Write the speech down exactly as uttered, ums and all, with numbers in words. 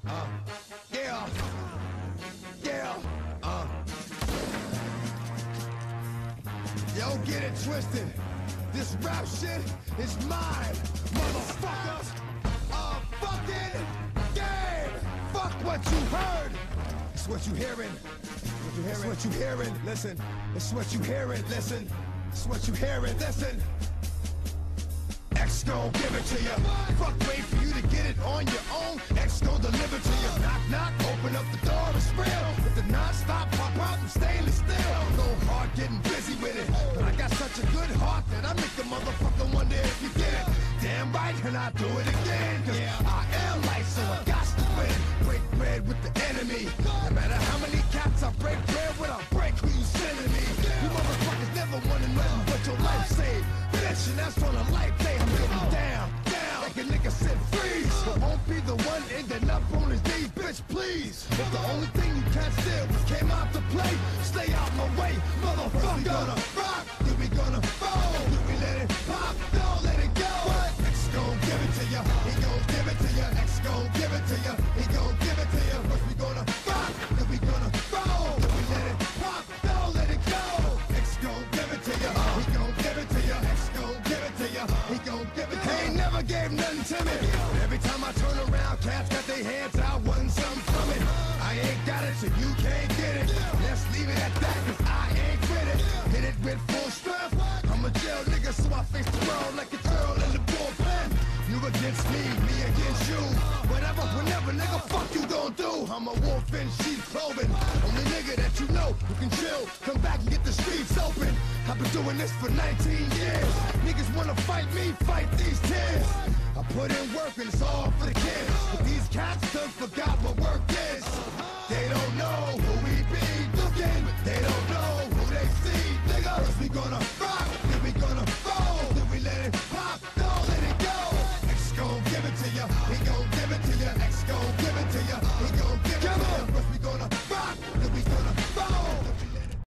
Uh, yeah, yeah, uh. Yo, get it twisted. This rap shit is mine, motherfuckers. A fucking game. Fuck what you heard. It's what you hearing. What you hearing? It's what you hearing. Listen. It's what you hearing. Listen. It's what you hearing. Listen. X gon' give it to you. Fuck, wait for you to get it on your own. X gon' deliver to you. Knock, knock, open up the door, it's real. With the non-stop pop out and stainless steel. Go hard getting busy with it. But I got such a good heart that I make a motherfucker wonder if you get it. Damn right, and I do it again. Cause I am light, so I got to win. Break bread with the enemy. No matter how many cats I break bread with, I break who you sending me. You motherfuckers never wanted nothing but your life saved. Bitch, and that's on a life day. I'm getting down, down, like a nigga said freeze. But won't be the one ending up on his knees, bitch, please. If the only thing you can't steal was came out to play, stay out my way, motherfucker. We gonna rock, then we gonna roll. Do we let it pop? Don't let it go. X gon' give it to ya, he gon' give it to ya. X gon' give it to ya, he gon' give it to ya. First we gonna rock, then we gonna roll. Do we let it pop? Don't let it go. X gon' give it to ya, he gon' give it to ya. X gon' give it to ya, he gon' give it to ya. He ain't never gave nothing to me. Every time I turn around, cats got their hands out, wanting something from it. I ain't got it, so you can't get it. Let's leave it at that, cause I ain't with it. Hit it with full strength. I'm a jail nigga, so I face the world like a girl in the bullpen. You against me, me against you. Whatever, whenever, nigga, fuck you gon' do. I'm a wolf in sheep's clothing. Only nigga that you know who can chill, come back and get the streets open. I've been doing this for nineteen years. Niggas wanna fight me, fight these tears. I put in work and it's all for the kids. But these cats done forgot what work is. They don't know